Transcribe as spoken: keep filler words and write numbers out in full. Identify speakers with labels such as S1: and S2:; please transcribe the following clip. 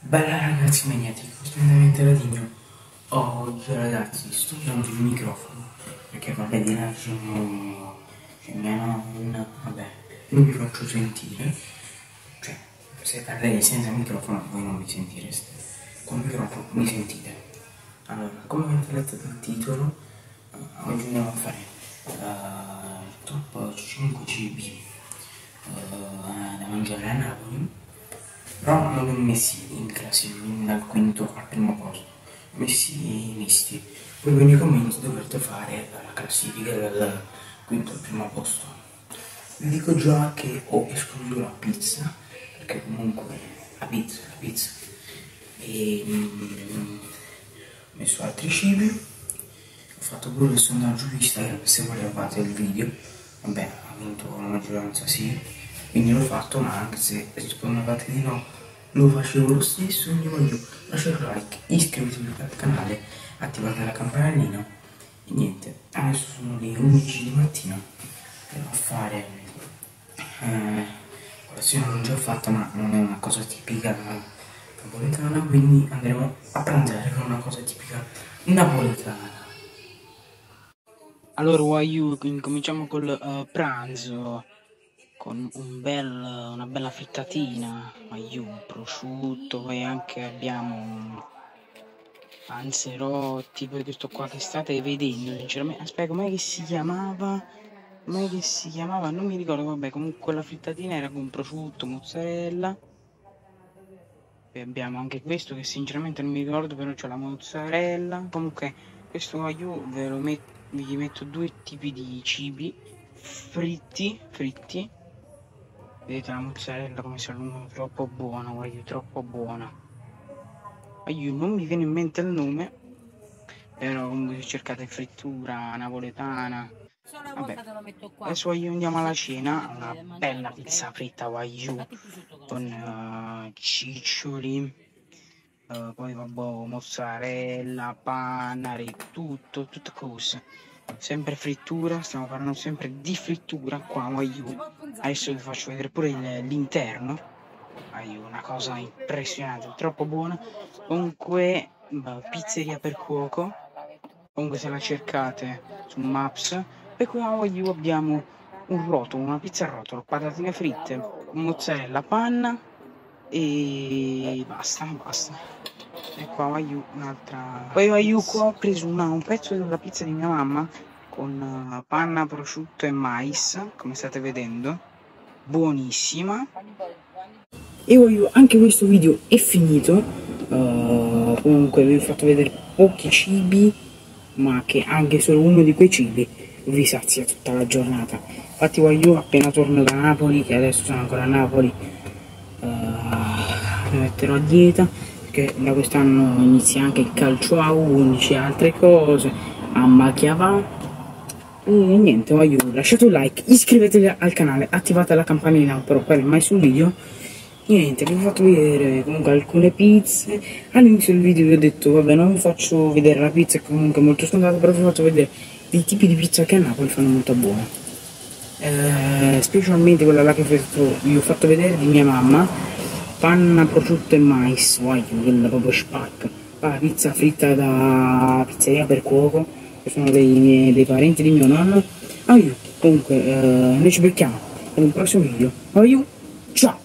S1: Bella ragazzi maniaci, completamente Ladigno. Oggi ragazzi sto usando il microfono perché vabbè di là c'è mia nonna, vabbè, non mi faccio sentire, cioè se parlerei senza microfono voi non mi sentireste, con il microfono mi sentite. Allora, come avete letto dal titolo, uh, oggi andiamo a fare uh, il top cinque cibi uh, da mangiare a Napoli. Però non li ho messi in classifica dal quinto al primo posto, ho messi misti. Poi nei commenti dovrete fare la classifica dal quinto al primo posto. Vi dico già che ho escluso la pizza, perché comunque la pizza, la pizza. E mm, ho messo altri cibi. Ho fatto pure il sondaggio di Instagram se volevate il video. Vabbè, ha vinto la maggioranza sì. Quindi l'ho fatto, ma anche se rispondevate di no, lo facevo lo stesso. Vi voglio lasciare un like, iscrivetevi al canale, attivate la campanellina e niente, adesso sono le undici di mattina, devo fare eh, colazione, l'ho già fatta ma non è una cosa tipica napoletana, quindi andremo a pranzare con una cosa tipica napoletana. Allora, Wayu, incominciamo col uh, pranzo. Con un bel, una bella frittatina, aiuto, prosciutto, poi anche abbiamo panzerotti, poi questo qua che state vedendo, sinceramente, aspetta, com'è che si chiamava? Com'è che si chiamava? Non mi ricordo, vabbè, comunque la frittatina era con prosciutto, mozzarella, poi abbiamo anche questo che sinceramente non mi ricordo, però c'è la mozzarella, comunque questo aiuto ve lo metto, vi metto due tipi di cibi, fritti, fritti, vedete la mozzarella come sia lunga, troppo buona, guarda, troppo buona. Io non mi viene in mente il nome, però comunque se cercate frittura napoletana, vabbè, adesso io andiamo alla cena, una bella pizza fritta wagyu con uh, ciccioli, uh, poi vabbè, mozzarella, panna, tutto, tutte cose. Sempre frittura, stiamo parlando sempre di frittura qua wagyu. Adesso vi faccio vedere pure l'interno, una cosa impressionante, troppo buona. Comunque pizzeria per cuoco, comunque se la cercate su Maps. E qua wagyu abbiamo un rotolo, una pizza a rotolo, patatine fritte, mozzarella, panna e basta, basta. E qua wagyu un'altra. Poi wagyu qua ho preso una, un pezzo della pizza di mia mamma con uh, panna, prosciutto e mais, come state vedendo, buonissima. E wagyu, anche questo video è finito, uh, comunque vi ho fatto vedere pochi cibi, ma che anche solo uno di quei cibi vi sazia tutta la giornata. Infatti wagyu appena torno da Napoli, che adesso sono ancora a Napoli, uh, mi metterò a dieta, perché da quest'anno inizia anche il calcio a undici e altre cose, a Machiavà. E niente, wagyu, lasciate un like, iscrivetevi al canale, attivate la campanella per poi mai sul video. Niente, vi ho fatto vedere comunque alcune pizze. All'inizio del video vi ho detto, vabbè, non vi faccio vedere la pizza, che comunque è molto scontata, però vi ho fatto vedere i tipi di pizza che a Napoli fanno molto buona. Eh, specialmente quella là che vi ho fatto vedere di mia mamma, panna, prosciutto e mais, wagyu, quella proprio spacca. La pizza fritta da pizzeria per cuoco, che sono dei, miei, dei parenti di mio nonno. Wagyu, comunque, eh, noi ci becchiamo in un prossimo video. Wagyu, ciao!